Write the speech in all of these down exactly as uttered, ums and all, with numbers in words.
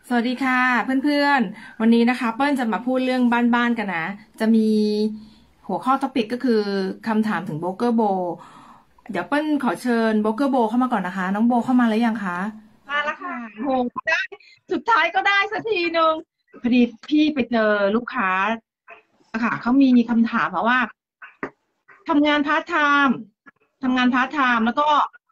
สวัสดีค่ะเพื่อนๆวันนี้นะคะเปิ้ลจะมาพูดเรื่องบ้านๆกันนะจะมีหัวข้อท็อปิกก็คือคำถามถึงโบรกเกอร์โบเดี๋ยวเปิ้ลขอเชิญโบรกเกอร์โบเข้ามาก่อนนะคะน้องโบเข้ามาแล้วยังคะมาแล้วค่ะโหได้สุดท้ายก็ได้สักทีหนึ่งพอดีพี่ไปเจอลูกค้าค่ะเขามีคำถามมาว่าทำงานพาร์ทไทม์ทำงานพาร์ทไทม์แล้วก็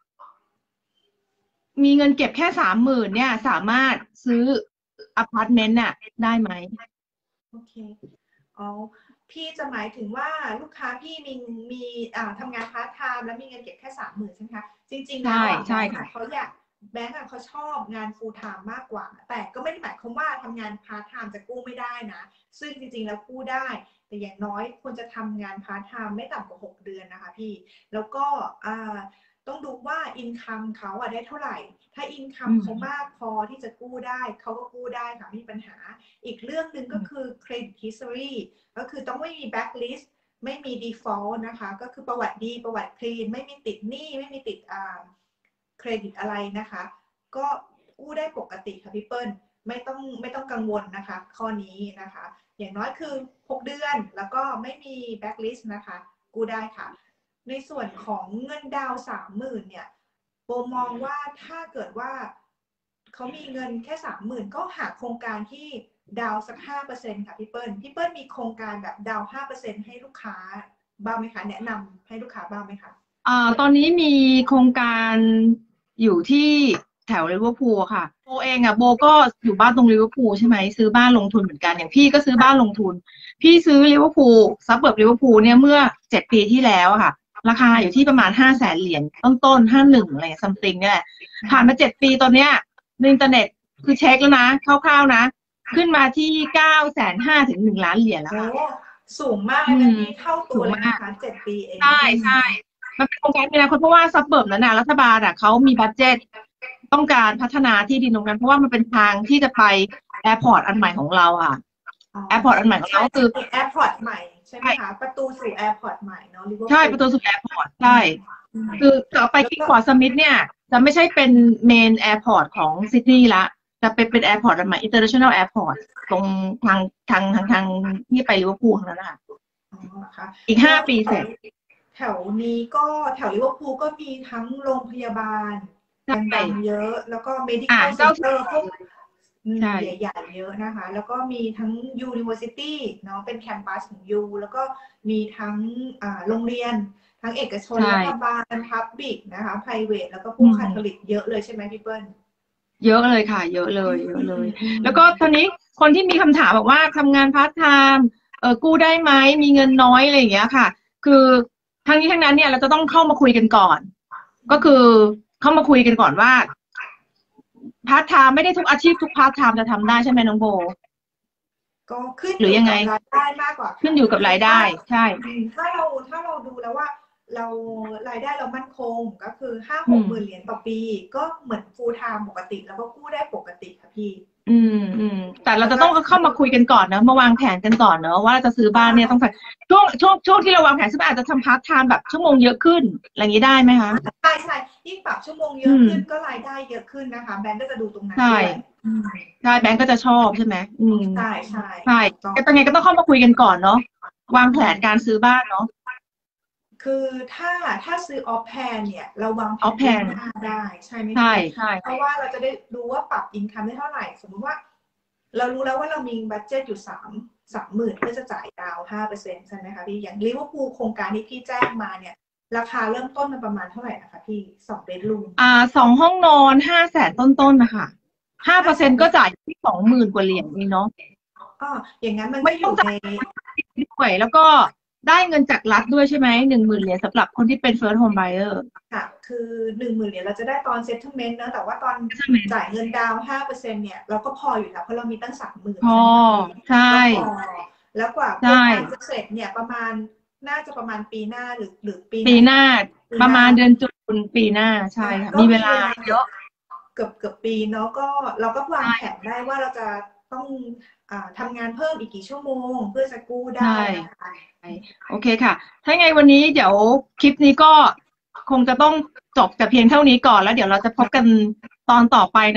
มีเงินเก็บแค่สามหมื่นเนี่ยสามารถซื้ออพาร์ตเมนต์น่ะได้ไหมโอเคอ๋อพี่จะหมายถึงว่าลูกค้าพี่มีมีอ่าทำงานพาร์ทไทม์แล้วมีเงินเก็บแค่สามหมื่นใช่ไหมคะจริงๆแล้วใช่ค่ะเขาอยากแบงก์เขาชอบงานฟูลไทม์มากกว่าแต่ก็ไม่ได้หมายความว่าทำงานพาร์ทไทม์จะกู้ไม่ได้นะซึ่งจริงๆแล้วกู้ได้แต่อย่างน้อยควรจะทำงานพาร์ทไทม์ไม่ต่ำกว่าหกเดือนนะคะพี่แล้วก็อ่าต้องดูว่าอินคัมเขาอะได้เท่าไหร่ถ้าอินคัมเขามากพอที่จะกู้ได้เขาก็กู้ได้ค่ะไม่มีปัญหาอีกเรื่องหนึ่งก็คือ credit history ก็คือต้องไม่มี blacklist ไม่มี default นะคะก็คือประวัติดีประวัติคลีนไม่มีติดหนี้ไม่มีติดอ่าเครดิตอะไรนะคะก็กู้ได้ปกติค่ะพี่เปิ้ลไม่ต้องไม่ต้องกังวลนะคะข้อนี้นะคะอย่างน้อยคือหกเดือนแล้วก็ไม่มี blacklist นะคะกู้ได้ค่ะในส่วนของเงินดาวสามหมื่นเนี่ยโบมองว่าถ้าเกิดว่าเขามีเงินแค่สามหมื่นก็หาโครงการที่ดาวสักห้าเปอร์เซ็นต์ค่ะพี่เปิ้ลพี่เปิ้ลมีโครงการแบบดาวห้าเปอร์เซ็นต์ให้ลูกค้าบ้างไหมคะแนะนำให้ลูกค้าบ้างไหมคะอ่าตอนนี้มีโครงการอยู่ที่แถวลิเวอร์พูลค่ะโบเองอ่ะโบก็อยู่บ้านตรงลิเวอร์พูลใช่ไหมซื้อบ้านลงทุนเหมือนกันอย่างพี่ก็ซื้อบ้านลงทุนพี่ซื้อลิเวอร์พูลซับเบิร์บลิเวอร์พูลเนี่ยเมื่อเจ็ดปีที่แล้วค่ะราคาอยู่ที่ประมาณห้าแสนเหรียญต้นต้นห้าหนึ่งอะไรซัมติงเนี่ยแหละผ่านมาเจ็ดปีตอนเนี้ยในอินเทอร์เน็ตคือเช็คแล้วนะคร่าวๆนะขึ้นมาที่เก้าแสนห้าถึงหนึ่งล้านเหรียญแล้วค่ะสูงมากเลยพี่เท่าตัวเลยนะคะเจ็ดปีเองใช่ใช่มันเป็นโครงการในอนาคตเพราะว่าซับเบิร์บนั้นนะรัฐบาลอ่ะเขามีบัดเจ็ตต้องการพัฒนาที่ดินตรงนั้นเพราะว่ามันเป็นทางที่จะไปแอร์พอร์ตอันใหม่ของเราอ่ะแอร์พอร์ตอันใหม่ของเราก็คือแอร์พอร์ตใหม่ใช่ไหมคะประตูสู่แอร์พอร์ตใหม่เนาะใช่ประตูสู่แอร์พอร์ตใช่คือต่อไปที่พอร์ตสมิธเนี่ยจะไม่ใช่เป็นเมนแอร์พอร์ตของซิดนีย์ละจะเป็นเป็นแอร์พอร์ตอันใหม่ international airport ตรงทางทางทางทางที่ไปลิเวอร์พูลนั่นแหละอีกห้าปีเสร็จแถวนี้ก็แถวลิเวอร์พูลก็มีทั้งโรงพยาบาลดังๆเยอะแล้วก็ medical center พวกใหญ่ๆเยอะนะคะแล้วก็มีทั้ง university เนาะเป็นแคมปัสของ U แล้วก็มีทั้งโรงเรียนทั้งเอกชนรัฐบาล public นะคะ private แล้วก็พวกคาทอลิกเยอะเลยใช่ไหมพี่เปิ้ลเยอะเลยค่ะเยอะเลยเยอะเลยแล้วก็ตอนนี้คนที่มีคำถามบอกว่าทำงานพาร์ทไทม์เออกู้ได้ไหมมีเงินน้อยอะไรอย่างเงี้ยค่ะคือทั้งนี้ทั้งนั้นเนี่ยเราจะต้องเข้ามาคุยกันก่อนก็คือเข้ามาคุยกันก่อนว่าพาร์ทไทม์ไม่ได้ทุกอาชีพทุกพาร์ทไทม์จะทำได้ใช่ไหมน้องโบก็ขึ้นหรือยังไงรายได้มากกว่าขึ้นอยู่กับรายได้ใช่ถ้าเราถ้าเราดูแล้วว่าเรารายได้เรามั่นคงก็คือห้าหกหมื่นเหรียญต่อปีก็เหมือนฟูลไทม์ปกติแล้วก็กู้ได้ปกติค่ะพี่อืมอืมแต่เราจะต้องเข้ามาคุยกันก่อนนะมาวางแผนกันก่อนเนอะว่าเราจะซื้อบ้านเนี่ยต้องช่วงช่วงช่วงที่เราวางแผนซื้อบ้านอาจจะทำพาร์ทไทม์แบบชั่วโมงเยอะขึ้นอะไรอย่างนี้ได้ไหมคะใช่ใช่ยิ่งปรับชั่วโมงเยอะขึ้นก็รายได้เยอะขึ้นนะคะแบงก์ก็จะดูตรงนั้นด้วยใช่แบงก์ก็จะชอบใช่ไหมอืมใช่ใช่ใช่แต่ตอนนี้ก็ต้องเข้ามาคุยกันก่อนเนาะวางแผนการซื้อบ้านเนาะคือถ้าถ้าซื้อออฟแพนเนี่ยเราวางแผนได้ใช่ไหมใช่ใช่เพราะว่าเราจะได้ดูว่าปรับอินคัมได้เท่าไหร่สมมติว่าเรารู้แล้วว่าเรามีบัดเจ็ตอยู่สามสามหมื่นเพื่อจะจ่ายดาวห้าเปอร์เซ็นต์ใช่ไหมคะพี่อย่างลิเวอร์พูลโครงการที่พี่แจ้งมาเนี่ยราคาเริ่มต้นมันประมาณเท่าไหร่นะคะพี่สองเบดรูมอ่าสองห้องนอนห้าแสนต้นๆนะคะห้าเปอร์เซ็นต์ก็จ่ายที่สองหมื่นกว่าเหรียญนี่เนาะอ๋ออย่างนั้นมันไม่อยู่ในด้วยแล้วก็ได้เงินจากรัฐด้วยใช่ไหมหนึ่งหมื่นเหรียญสำหรับคนที่เป็น first home buyer ค่ะคือหนึ่งหมื่นเหรียญเราจะได้ตอน settlement นะแต่ว่าตอนจ่ายเงินดาวห้าเปอร์เซ็นต์เนี่ยเราก็พออยู่แล้วเพราะเรามีตั้งสามหมื่นพอใช่แล้วกว่าโครงการจะเสร็จเนี่ยประมาณน่าจะประมาณปีหน้าหรือหรือปีปีหน้าประมาณเดือนตุลาปีหน้าใช่ค่ะมีเวลาเยอะเกือบเกือบปีเนาะก็เราก็วางแผนได้ว่าเราจะต้องทำงานเพิ่มอีกกี่ชั่วโมงเพื่อจะกู้ได้โอเคค่ะถ้าไงวันนี้เดี๋ยวคลิปนี้ก็คงจะต้องจบแต่เพียงเท่านี้ก่อนแล้วเดี๋ยวเราจะพบกันตอนต่อไปเนาะ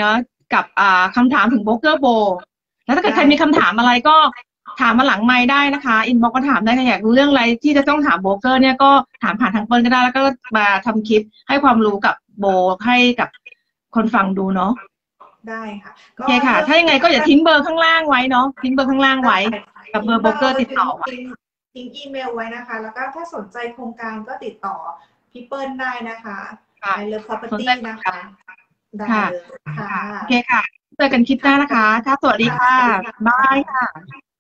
กับอ่าคำถามถึงโบรกเกอร์โบแล้วถ้าเกิดใครมีคำถามอะไรก็ถามมาหลังไมค์ได้นะคะอินบ็อกก็ถามได้ค่ะอยากรู้เรื่องอะไรที่จะต้องถามโบรกเกอร์เนี่ยก็ถามผ่านทางเปิ้ลก็ได้แล้วก็มาทำคลิปให้ความรู้กับโบให้กับคนฟังดูเนาะได้ค่ะโอเคค่ะ ถ้ายังไงก็อย่าทิ้งเบอร์ข้างล่างไว้เนาะทิ้งเบอร์ข้างล่างไว้กับเบอร์โบรกเกอร์ติดต่อไว้ทิ้งอีเมลไว้นะคะ แล้วก็ถ้าสนใจโครงการก็ติดต่อพี่เปิ้ลได้นะคะค่ะ I Love สน Property ใจนะคะได้ค่ะเลยค่ะโอเคค่ะเจอกันคลิปหน้านะคะค่ะสวัสดีค่ะบายค่ะ